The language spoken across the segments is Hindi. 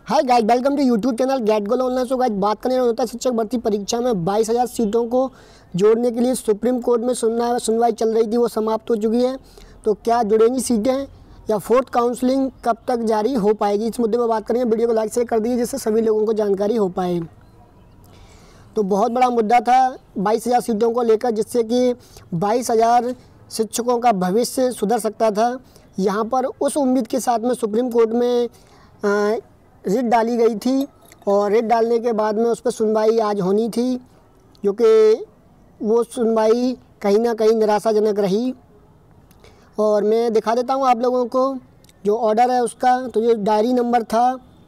Hi guys, welcome to YouTube channel get goal online. So guys, बात करने वाला होता है शिक्षक भर्ती परीक्षा में 22,000 सीटों को जोड़ने के लिए सुप्रीम कोर्ट में सुनवाई चल रही थी, वो समाप्त हो चुकी है। तो क्या जुड़ेंगी सीटें या फोर्थ काउंसलिंग कब तक जारी हो पाएगी, इस मुद्दे पर बात करेंगे। वीडियो को लाइक शेयर कर दीजिए जिससे सभी लोगों को जानकारी हो पाए। तो बहुत बड़ा मुद्दा था 22,000 सीटों को लेकर, जिससे कि 22,000 शिक्षकों का भविष्य सुधर सकता था। यहाँ पर उस उम्मीद के साथ में सुप्रीम कोर्ट में रिट डाली गई थी और रिट डालने के बाद में उस पर सुनवाई आज होनी थी, जो कि वो सुनवाई कहीं ना कहीं निराशाजनक रही। और मैं दिखा देता हूँ आप लोगों को जो ऑर्डर है उसका। तो ये डायरी नंबर था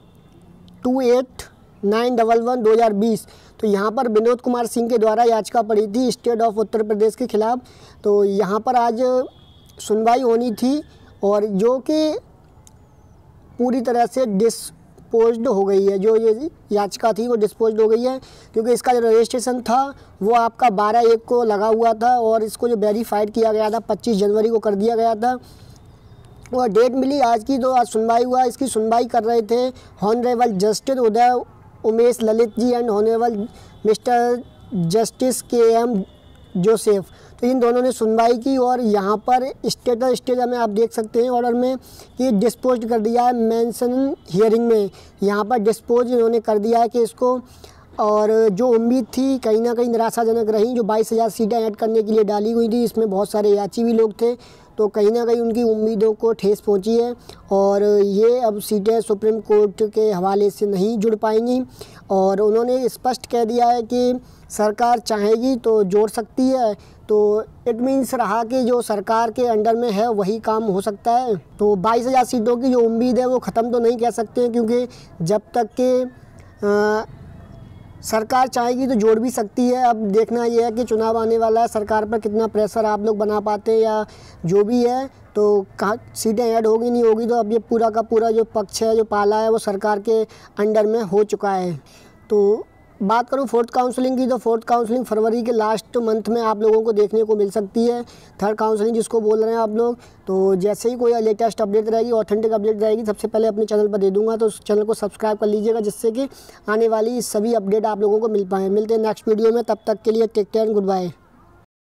28/9/2020। तो यहाँ पर विनोद कुमार सिंह के द्वारा याचिका पड़ी थी स्टेट ऑफ उत्तर प्रदेश के खिलाफ। तो यहाँ पर आज सुनवाई होनी थी और जो कि पूरी तरह से डिस्पोज्ड हो गई है। जो ये याचिका थी वो डिस्पोज्ड हो गई है, क्योंकि इसका जो रजिस्ट्रेशन था वो आपका 12/1 को लगा हुआ था और इसको जो वेरीफाइड किया गया था 25 जनवरी को कर दिया गया था। और डेट मिली आज की, तो आज सुनवाई हुआ। इसकी सुनवाई कर रहे थे honourable justice Uday Umesh Lalit ji and honourable mister justice KM Joseph. तो इन दोनों ने सुनवाई की और यहाँ पर स्टेज में आप देख सकते हैं ऑर्डर में कि डिस्पोज कर दिया है मेंशन हियरिंग में। यहाँ पर डिस्पोज इन्होंने कर दिया है कि इसको। और जो उम्मीद थी कहीं ना कहीं निराशाजनक रही। जो 22,000 सीटें ऐड करने के लिए डाली हुई थी, इसमें बहुत सारे याची भी लोग थे, तो कहीं ना कहीं उनकी उम्मीदों को ठेस पहुंची है और ये अब सीटें सुप्रीम कोर्ट के हवाले से नहीं जुड़ पाएंगी। और उन्होंने स्पष्ट कह दिया है कि सरकार चाहेगी तो जोड़ सकती है। तो इट मीन्स रहा कि जो सरकार के अंडर में है वही काम हो सकता है। तो 22,000 सीटों की जो उम्मीद है वो ख़त्म तो नहीं कह सकते हैं, क्योंकि जब तक के सरकार चाहेगी तो जोड़ भी सकती है। अब देखना यह है कि चुनाव आने वाला है, सरकार पर कितना प्रेशर आप लोग बना पाते हैं या जो भी है। तो कहाँ सीटें ऐड होगी नहीं होगी, तो अब ये पूरा का पूरा जो पक्ष है, जो पाला है, वो सरकार के अंडर में हो चुका है। तो बात करूँ फोर्थ काउंसलिंग की, तो फोर्थ काउंसलिंग फरवरी के लास्ट मंथ में आप लोगों को देखने को मिल सकती है। थर्ड काउंसलिंग जिसको बोल रहे हैं आप लोग, तो जैसे ही कोई लेटेस्ट अपडेट रहेगी, ऑथेंटिक अपडेट रहेगी, सबसे पहले अपने चैनल पर दे दूंगा। तो उस चैनल को सब्सक्राइब कर लीजिएगा, जिससे कि आने वाली सभी अपडेट आप लोगों को मिल पाएँ। मिलते हैं नेक्स्ट वीडियो में, तब तक के लिए take care and good bye.